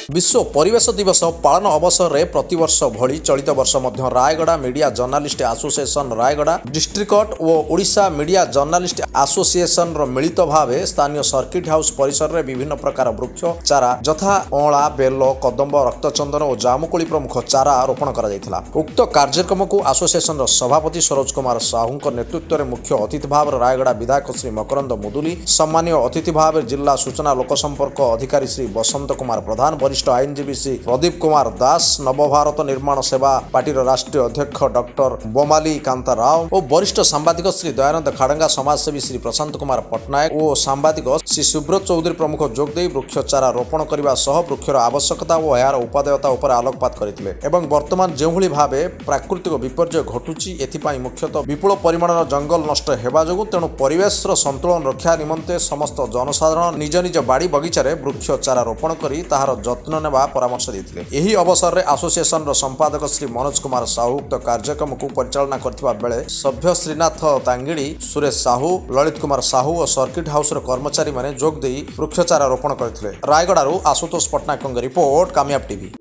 विश्व परिवेश दिवस पालन अवसर में प्रतिवर्ष भली चलित वर्ष मध्य Rayagada media journalist association Rayagada district और ओडिशा मीडिया जर्नालीस्ट एसोसिएशन मिलित भाव स्थानीय सर्किट हाउस परिसर में विभिन्न प्रकार वृक्ष चारा यथा अँला बेल कदम्ब रक्तचंदन और जामुकोली प्रमुख चारा रोपण करा उक्त कार्यक्रम को एसोसिएशन सभापति सरोज कुमार साहू नेतृत्व में मुख्य अतिथि भाव रायगड़ा विधायक श्री मकरंद मुदुली सम्मानीय अतिथि भाव जिला सूचना लोकसंपर्क अधिकारी श्री बसंत कुमार प्रधान वरिष्ठ आईनजीवी श्री प्रदीप कुमार दास नवभारत निर्माण सेवा पार्टी राष्ट्रीय अध्यक्ष डॉक्टर बोमाली कांता राव और वरिष्ठ सांबादिक श्री दयानंद खाड़ंगा समाजसेवी श्री प्रशांत कुमार पट्टनायक और सांबादिक श्री सुब्रत चौधरी प्रमुख जोगदे वृक्ष चारा रोपण करने सह वृक्षर आवश्यकता और यार उपादेयता उपर आलोकपात करथिले एवं वर्तमान जो भाव प्राकृतिक विपर्यय घटुची एथिपाई मुख्यतः विपुल परिमाणर जंगल नष्ट हेबा जोगु तेणु परिवेश संतुलन रक्षा निमंते समस्त जनसाधारण निज निज बाड़ी बगीचारे वृक्ष चारा रोपण करी ताहार जत्न नेबा परामर्श देथिले। एही अवसर रे एसोसिएशन संपादक श्री मनोज कुमार साहू उक्त कार्यक्रम को परिचालना करथिबा बेले सभ्य श्रीनाथ तांगिड़ी सुरेश साहू ललित कुमार साहू और सर्किट हाउस कर्मचारी माने जोग देई वृक्ष चारा रोपण करथिले। रायगड़ारू आशुतोष पट्टनायक रिपोर्ट कामयाब टीवी।